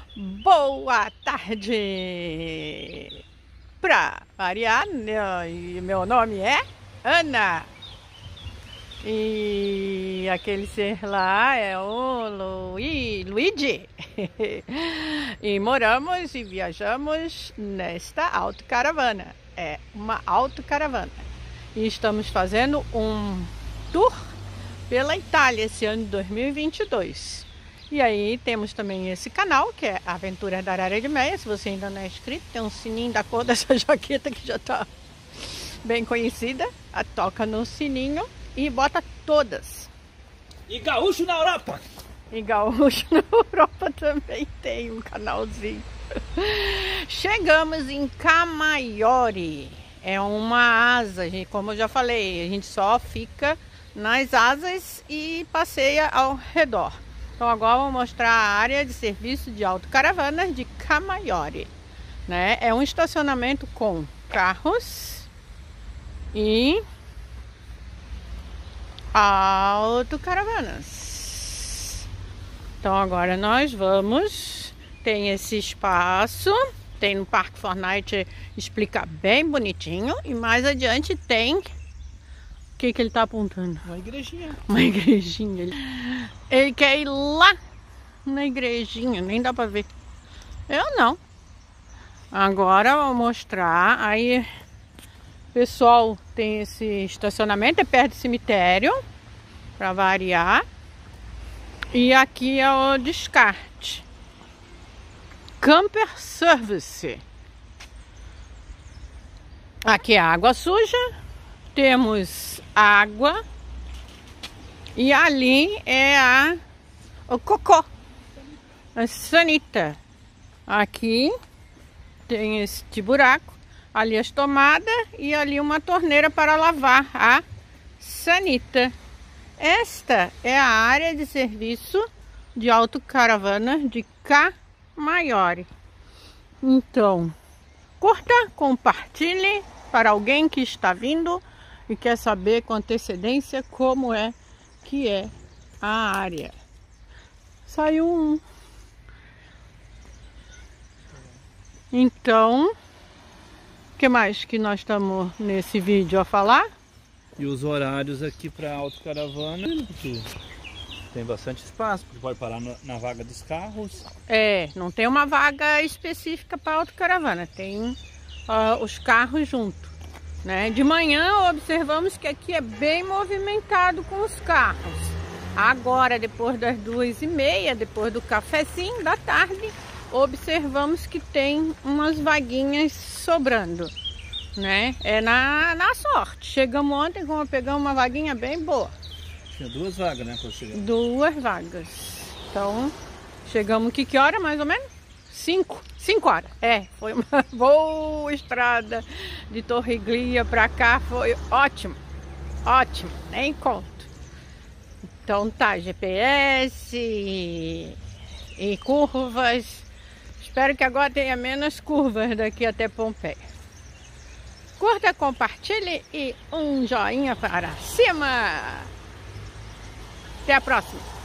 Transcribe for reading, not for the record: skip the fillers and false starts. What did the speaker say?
Boa tarde! Pra variar, meu nome é Ana. E aquele ser lá é o Luigi. E moramos e viajamos nesta autocaravana. É uma autocaravana. E estamos fazendo um tour pela Itália esse ano de 2022. E aí temos também esse canal, que é Aventuras da Arara de Meia. Se você ainda não é inscrito, tem um sininho da cor dessa jaqueta que já está bem conhecida. Toca no sininho e bota todas. E Gaúcho na Europa! E Gaúcho na Europa também tem um canalzinho. Chegamos em Camaiore. É uma asa, como eu já falei, a gente só fica nas asas e passeia ao redor. Então agora eu vou mostrar a área de serviço de autocaravanas de Camaiore, né? É um estacionamento com carros e autocaravanas. Então agora nós vamos, tem esse espaço, tem no Parque Fortnite, explica bem bonitinho, e mais adiante tem... O que ele tá apontando? Uma igrejinha. Uma igrejinha. Ele quer ir lá na igrejinha, nem dá pra ver. Eu não. Agora eu vou mostrar. Aí o pessoal tem esse estacionamento, é perto do cemitério, pra variar. E aqui é o descarte. Camper Service. Aqui é água suja. Temos água e ali é o cocô, a sanita. Aqui tem este buraco, ali as tomadas e ali uma torneira para lavar a sanita. Esta é a área de serviço de autocaravana de Camaiore. Então, curta, compartilhe para alguém que está vindo e quer saber com antecedência como é que é a área. Saiu um. Então, o que mais que nós estamos nesse vídeo a falar? E os horários aqui para autocaravana, porque tem bastante espaço, porque pode parar na vaga dos carros. É, não tem uma vaga específica para autocaravana, tem os carros junto. Né? De manhã observamos que aqui é bem movimentado com os carros. Agora, depois das 2h30, depois do cafezinho da tarde, observamos que tem umas vaguinhas sobrando, né? É na sorte. Chegamos ontem, como pegamos uma vaguinha bem boa. Tinha 2 vagas, né? 2 vagas. Então, chegamos que hora mais ou menos? 5 horas. É, foi uma boa estrada de Torriglia para cá, foi ótimo. Ótimo, nem conto. Então tá, GPS e curvas. Espero que agora tenha menos curvas daqui até Pompeia. Curta, compartilhe e um joinha para cima. Até a próxima.